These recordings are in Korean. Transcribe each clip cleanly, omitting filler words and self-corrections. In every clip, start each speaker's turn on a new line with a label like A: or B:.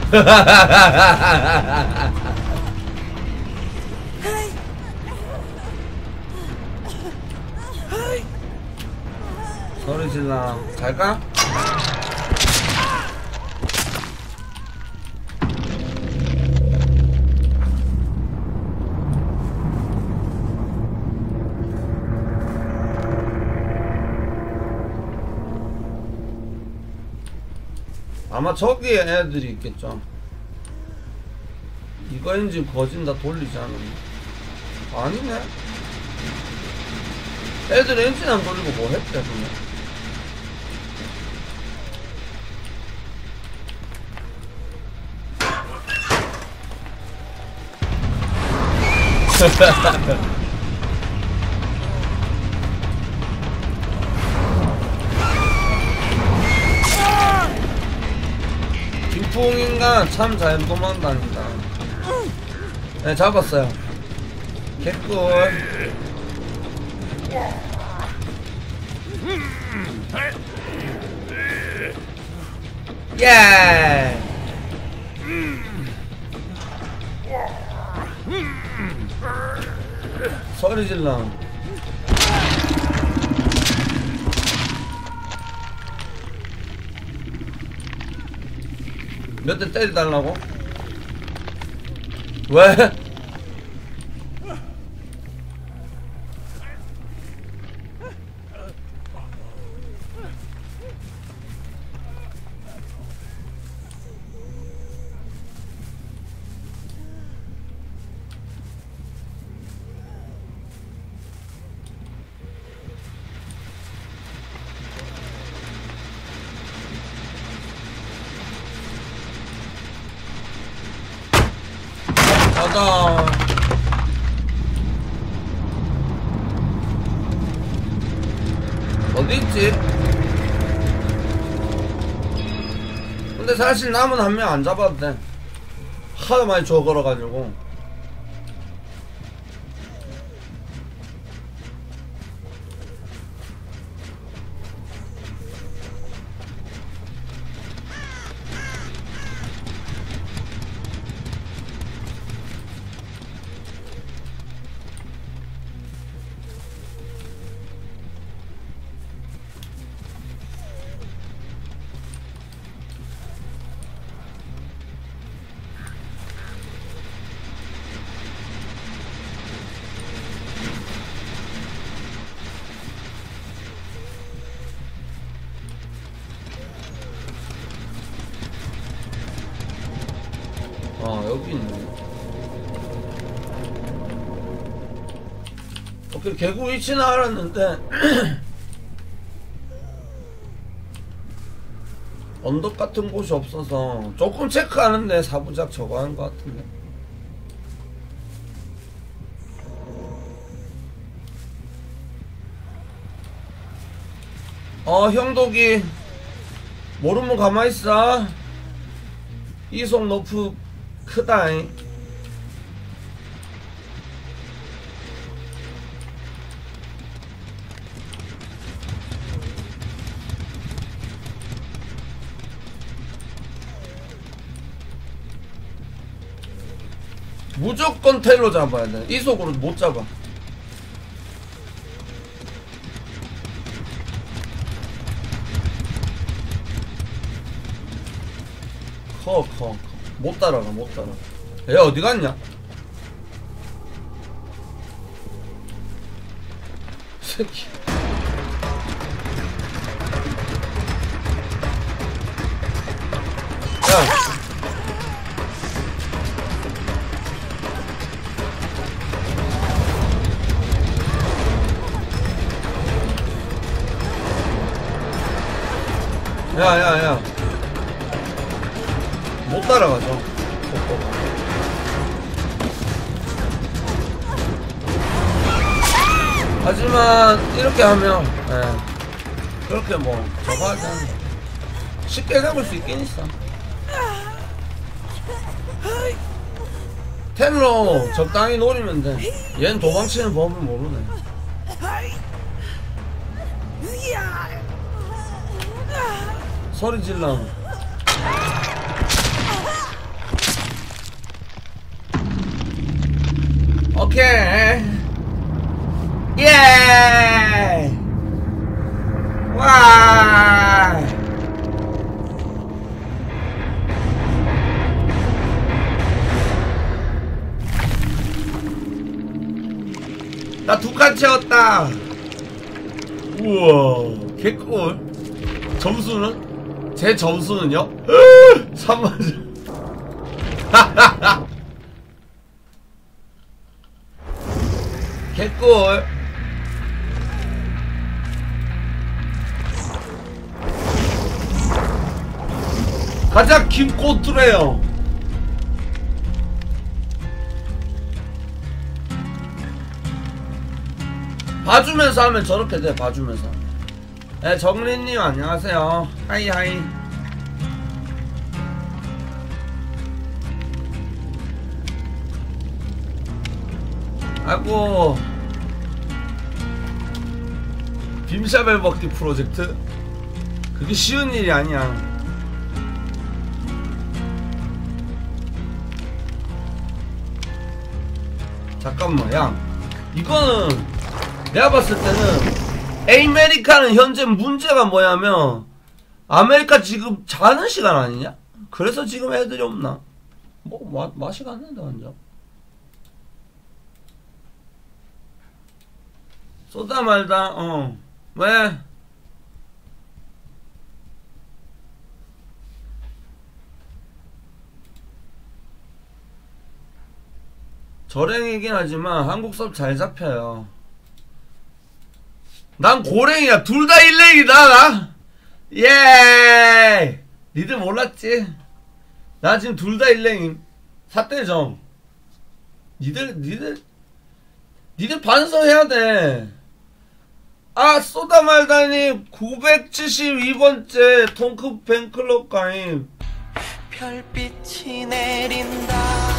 A: 소리 질러. 갈까? 아마 저기에 애들이 있겠죠. 이거 엔진 거진 다 돌리지 않았나? 아니네. 애들 엔진 안 돌리고 뭐 했대 그냥. 김풍인간 참 잘 도망다닌다. 네, 잡았어요. 개꿀. 예. 소리 질러. 몇 대 때려달라고? 왜? 가자. 어디 있지? 근데 사실 남은 한 명 안 잡아도 돼. 하도 많이 죽어걸어가지고. 아, 여기 있네. 오케이, 개구 위치는 알았는데 언덕 같은 곳이 없어서 조금 체크하는데 사부작 저거 하는 것 같은데. 형독이 모르면 가만있어. 이속 너프 크다잉. 무조건 텔로 잡아야 돼. 이속으로 못 잡아. 커. 못 따라가. 얘 어디 갔냐? 새끼. 야. 못 따라가죠. 하지만 이렇게 하면 그렇게 뭐 저거 하지 않나. 쉽게 잡을 수 있긴 있어. 템로 적당히 노리면 돼. 얜 도망치는 법을 모르네. 소리 질러. 오케이. 예. 와. 나 2칸 채웠다. 우와, 개꿀. 점수는? 제 점수는요? 3만. 개꿀. 가자, 김꼬투래요. 봐주면서 하면 저렇게 돼. 봐주면서. 네, 정린님 안녕하세요. 하이 하이. 아이고, 빔샤벨 먹기 프로젝트? 그게 쉬운 일이 아니야. 잠깐만, 야, 이거는 내가 봤을 때는 에이메리카는 현재 문제가 뭐냐면 아메리카 지금 자는 시간 아니냐? 그래서 지금 애들이 없나? 뭐 맛이 갔는데 완전. 쏘다 말다. 왜? 저랭이긴 하지만 한국 섭 잘 잡혀요. 난 고랭이야. 둘 다 일랭이다 나. 예. 니들 몰랐지? 나 지금 둘 다 일랭임. 사대정. 니들 반성해야 돼. 아, 쏘다 말다니 972번째 통크 팬클럽 가임. 별빛이 내린다.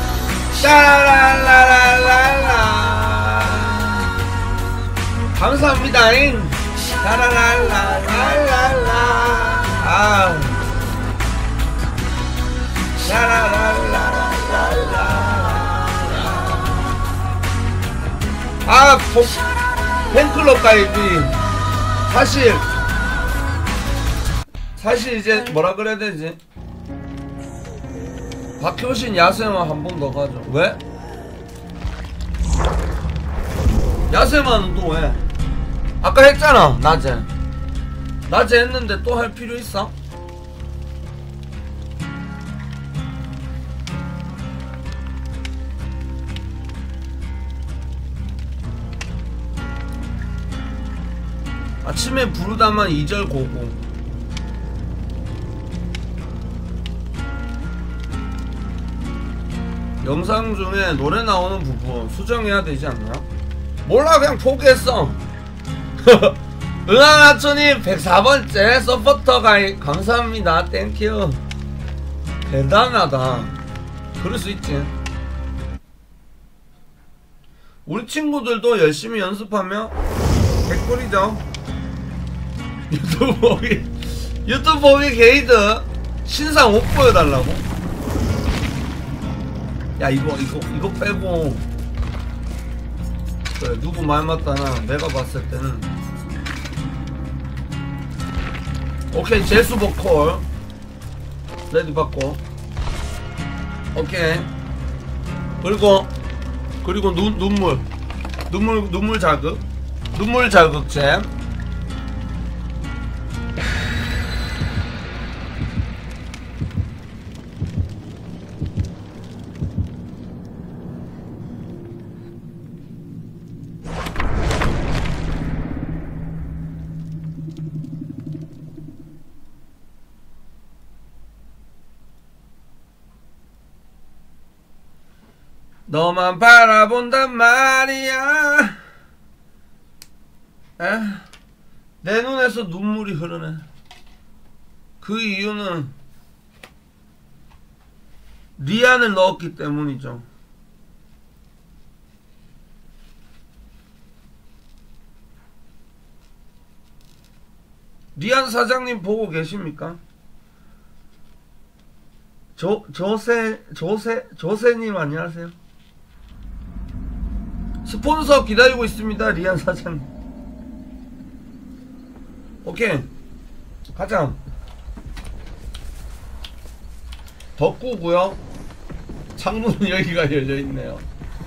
A: 샤라라라라라. 감사합니다잉. 샤라라라라라라. 아. 샤라라라라라라. 아, 팬클럽 가입이 사실 이제 뭐라 그래야 되지? 박효신 야생화 한 번 더 가죠. 왜? 야생화는 또 왜? 아까 했잖아. 낮에 했는데 또 할 필요 있어? 아침에 부르다만 2절 고고. 영상 중에 노래 나오는 부분 수정해야 되지 않나? 몰라, 그냥 포기했어. 은하나초님 104번째 서포터 가입 감사합니다. 땡큐. 대단하다. 그럴 수 있지. 우리 친구들도 열심히 연습하며 개꿀이죠. 유튜브 보기 게이드 신상 옷 보여달라고? 야, 이거 빼고. 그래, 누구 말 맞다나 내가 봤을 때는. 오케이, 제수 보컬 레디 받고. 오케이. 그리고 눈물 자극제. 너만 바라본단 말이야. 내 눈에서 눈물이 흐르네. 그 이유는 리안을 넣었기 때문이죠. 리안 사장님 보고 계십니까? 조세님 안녕하세요. 스폰서 기다리고 있습니다. 리안 사장. 오케이 가자. 덕구고요. 창문은 여기가 열려있네요.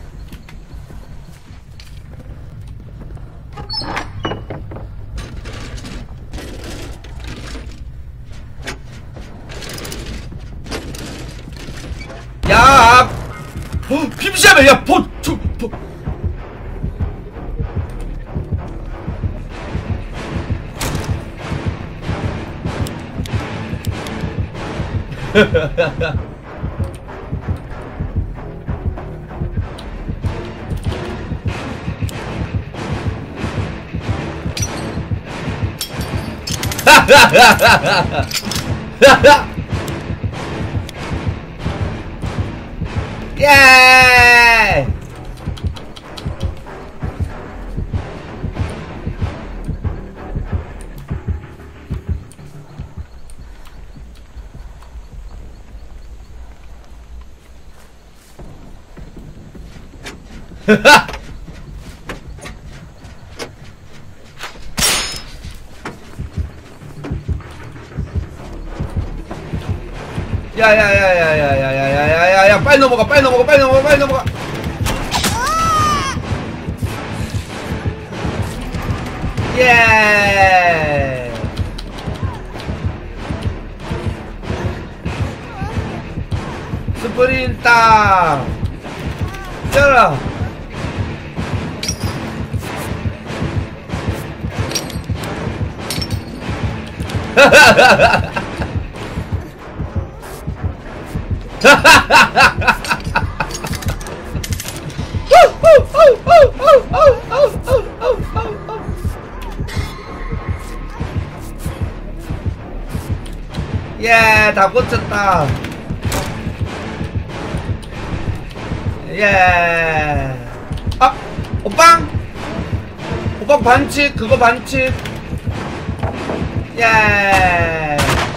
A: 야! 빔시하면 야! 예! 야야야야야야야야야야 빨리 넘어가 빨리 넘어가 빨리 넘어가 빨리 넘어가. 예. 스프린터 뛰어라. 예, 다 꽂혔다. 예. 아, 오빵! 오빵 반칙, 그거 반칙. 예.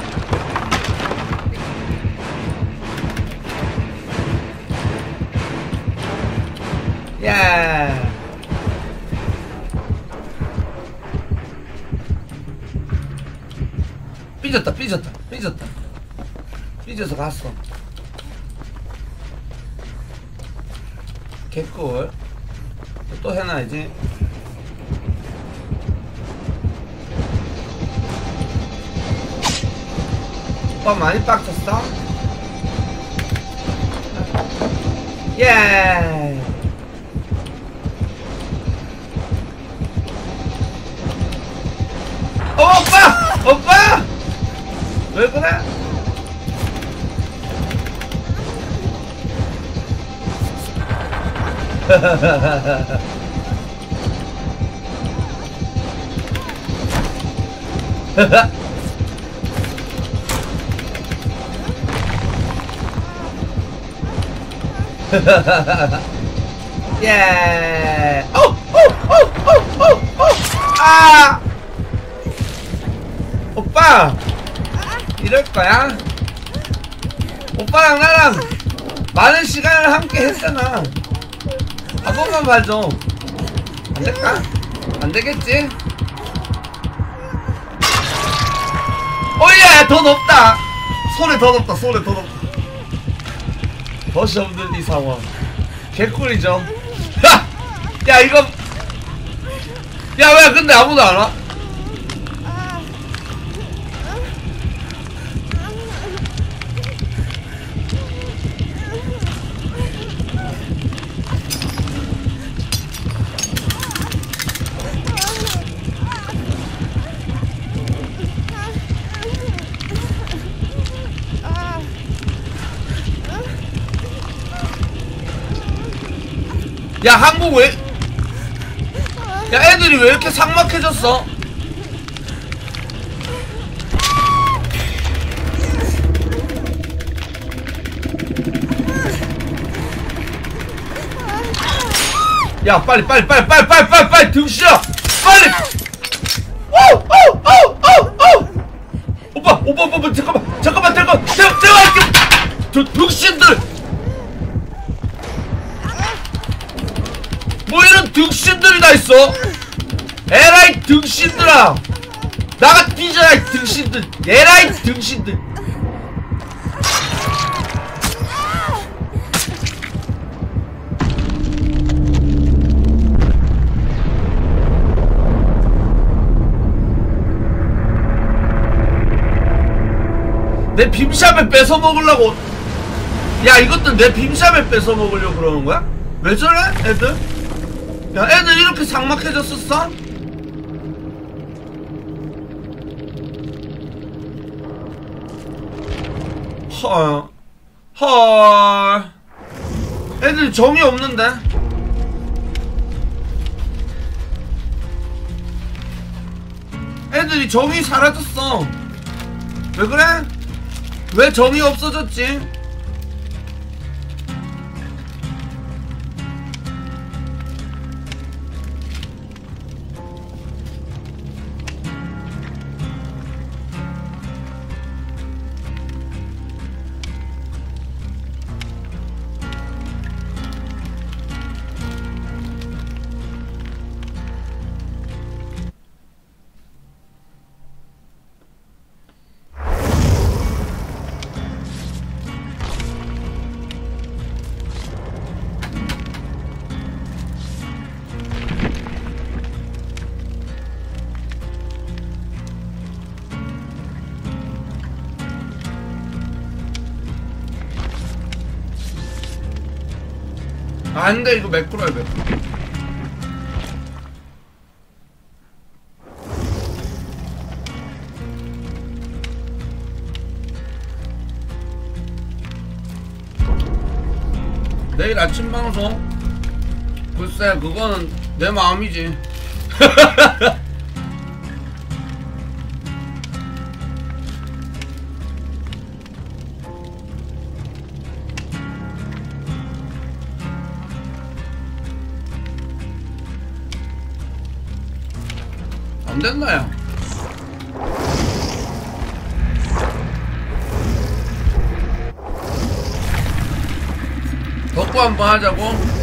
A: 예. 삐졌다 삐졌다 삐졌다 삐져서 갔어. 개꿀. 또 해놔야지. 오빠 많이 빡쳤어? 예. 오빠! 오빠! 왜 그래? 예. 아! 오빠! 이럴 거야? 오빠랑 나랑 많은 시간을 함께 했잖아. 한 번만 봐줘. 안 될까? 안 되겠지? 오예! 더 높다! 소리 더 높다, 소리 더 높다. 버시 없는 이 상황. 개꿀이죠? 야, 이거. 야, 왜 근데 아무도 안 와? 야, 한국 왜? 야, 애들이 왜 이렇게 삭막해졌어? 야, 빨리 등시야! 빨리! 오빠, 잠깐만, 제가 할게! 등신들! 뭐 이런 등신들이 다 있어. 에라이 등신들아, 나가 뒤져라 이 등신들. 에라이 등신들. 내 빔샵에 뺏어 먹으려고. 야, 이것도 내 빔샵에 뺏어 먹으려고 그러는 거야? 왜 저래 애들? 야, 애들 이렇게 삭막해졌었어? 헐. 애들 정이 없는데? 애들이 정이 사라졌어. 왜 그래? 왜 정이 없어졌지? 안돼, 이거 매꾸러야 돼. 내일 아침 방송? 글쎄, 그거는 내 마음이지. 안 됐나요? 덕구 한번 하자고?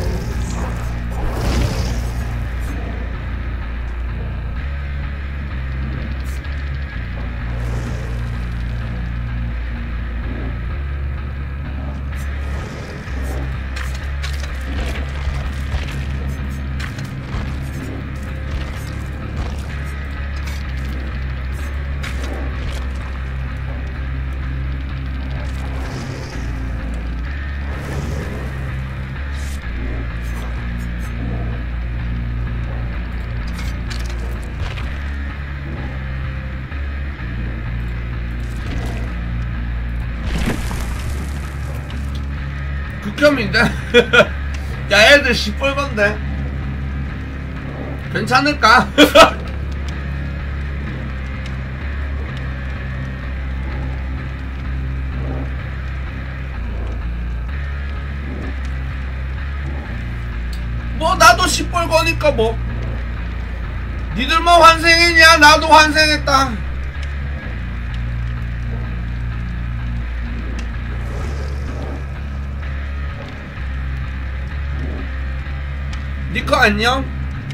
A: 극혐인데? 야, 애들 시뻘건데? 괜찮을까? 뭐 나도 시뻘거니까 뭐. 니들만 환생했냐? 나도 환생했다. 니꺼 안녕?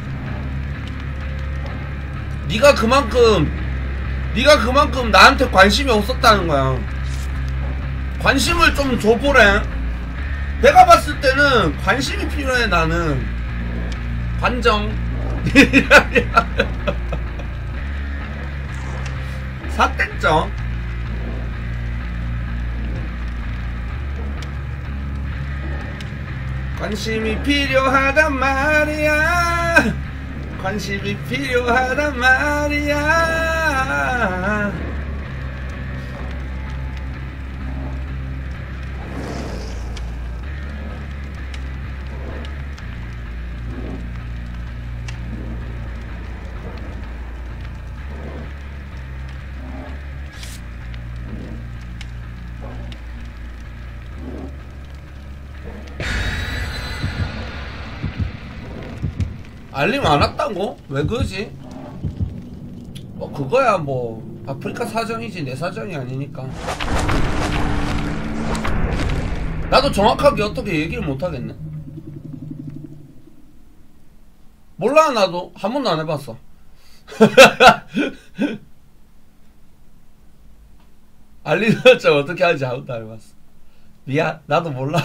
A: 니가 그만큼 나한테 관심이 없었다는 거야. 관심을 좀 줘보래. 내가 봤을 때는 관심이 필요해. 나는 관정. 삿됐죠. 관심이 필요하단 말이야. 관심이 필요하단 말이야. 알림 안 왔다고? 왜 그러지? 뭐 그거야 뭐 아프리카 사정이지 내 사정이 아니니까. 나도 정확하게 어떻게 얘기를 못 하겠네. 몰라 나도 한 번도 안 해봤어. 알림 설정 어떻게 하는지 아무도 안 해봤어. 미안 나도 몰라.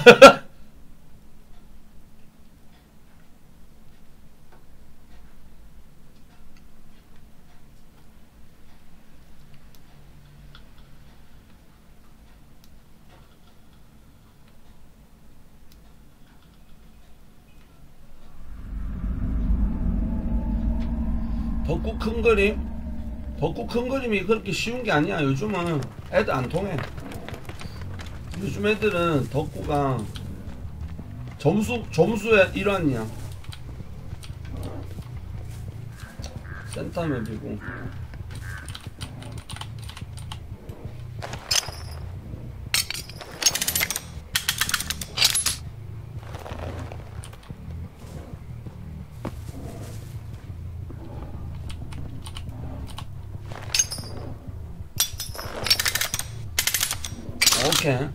A: 덕구 큰 그림? 덕구 큰 그림이 그렇게 쉬운 게 아니야. 요즘은 애들 안 통해. 요즘 애들은 덕구가 점수의 일환이야. 센터맵이고. 오케이.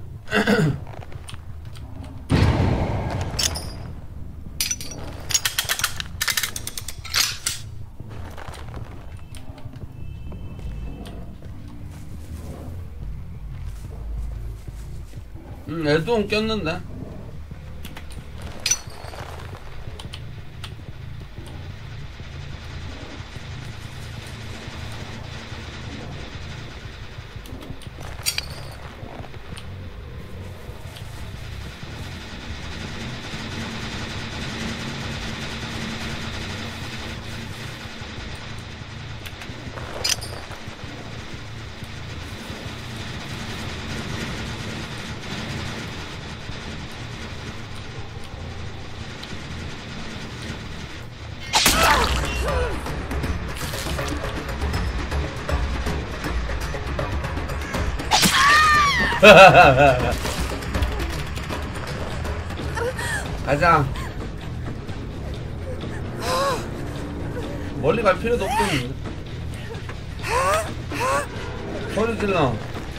A: 애도 꼈는데. 가자. 멀리 갈 필요도 없겠는데. 소리 질러.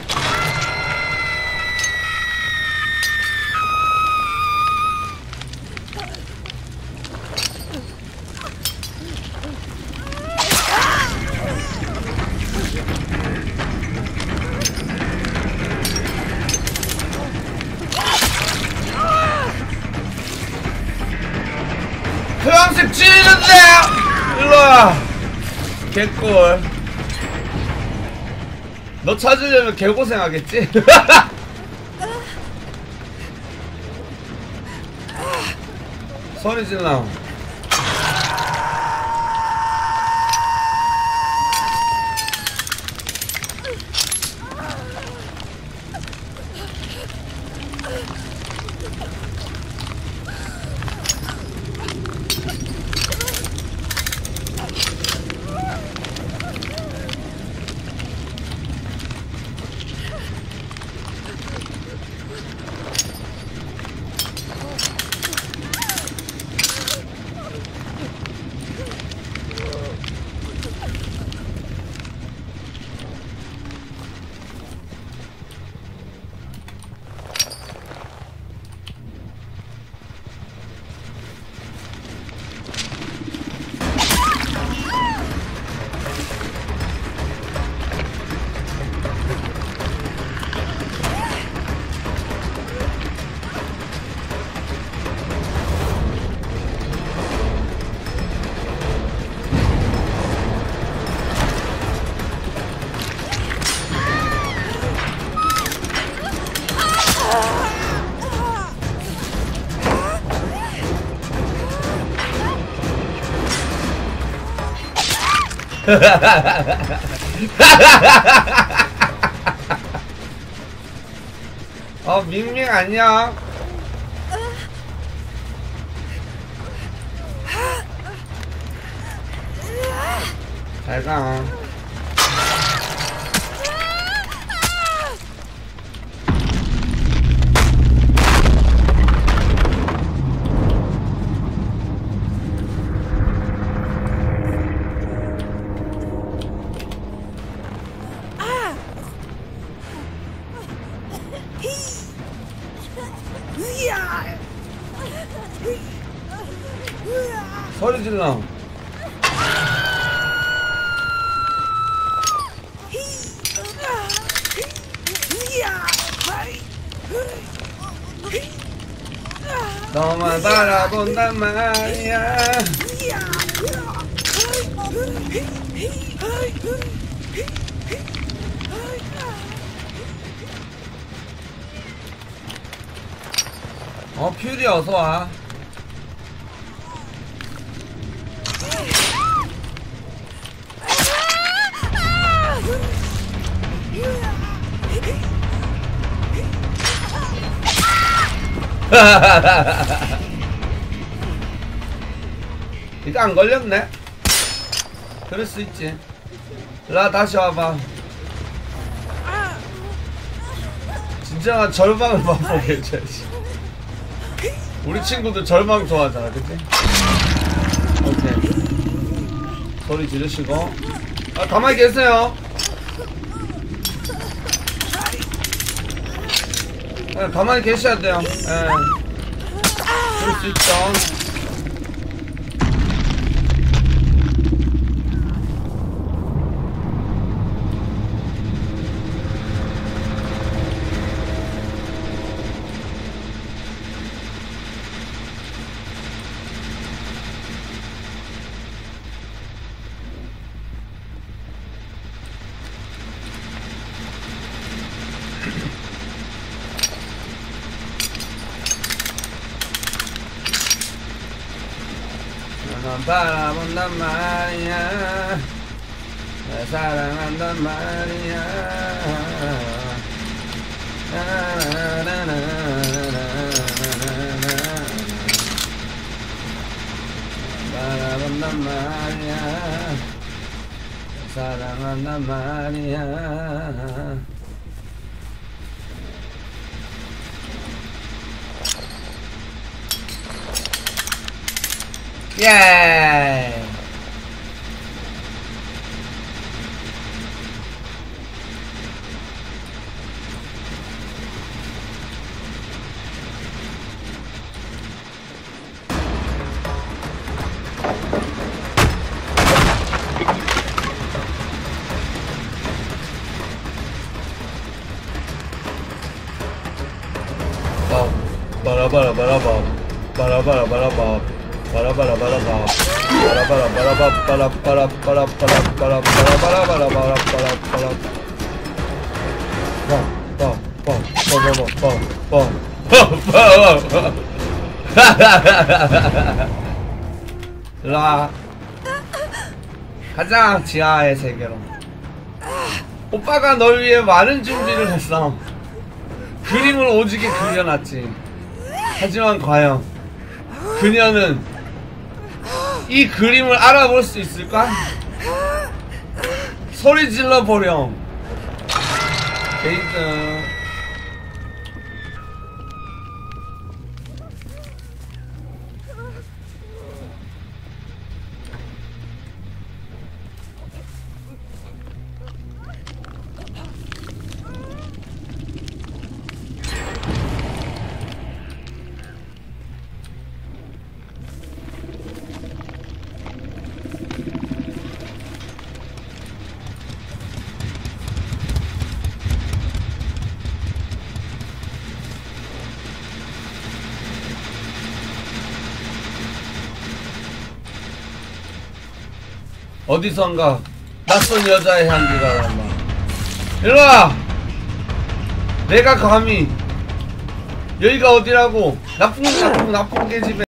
A: hö양색 찌르는데! 일로와! 개꿀. 너 찾으려면 개고생하겠지? 소리 질러. 밍밍 안녕. 잘가. 소리 질러. 너만 바라본단 말이야. 퓨리 어서와. 이거 안 걸렸네? 그럴 수 있지. 라 다시 와봐. 진정한 절망을 맛보게 해줘야지. 우리 친구들 절망 좋아하잖아, 그치? 오케이. 소리 지르시고. 아, 가만히 계세요. 네, 가만히 계셔야 돼요. 네. 그럴 수 있죠. 넌 바라본단 말이야. 날 사랑한단 말이야. 바라본단 말이야. 사랑한단 말이야. 예. 바라바라바라바 바라바라바라바 바라바라바라바 라 가자 지하의 세계로. 오빠가 널 위해 많은 준비를 했어. 그림을 오지게 그려놨지. 하지만 과연 그녀는 이 그림을 알아볼 수 있을까? 소리 질러 보렴. 게이드. 어디선가 낯선 여자의 향기가 난다. 일로와! 내가 감히 여기가 어디라고 나쁜 개집에